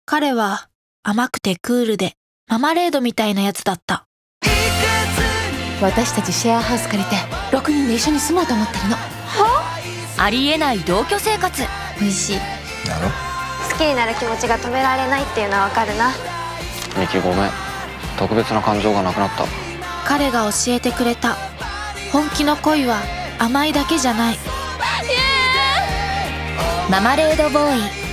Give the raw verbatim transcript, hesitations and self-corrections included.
彼は甘くてクールでママレードみたいなやつだった。 私たちシェアハウス借りてろくにんで一緒に住もうと思ってるの。 は？ありえない同居生活。 美味しいだろ。 好きになる気持ちが止められないっていうのはわかるな。 ミキごめん、特別な感情がなくなった。 彼が教えてくれた。本気の恋は甘いだけじゃない。 ママレードボーイ。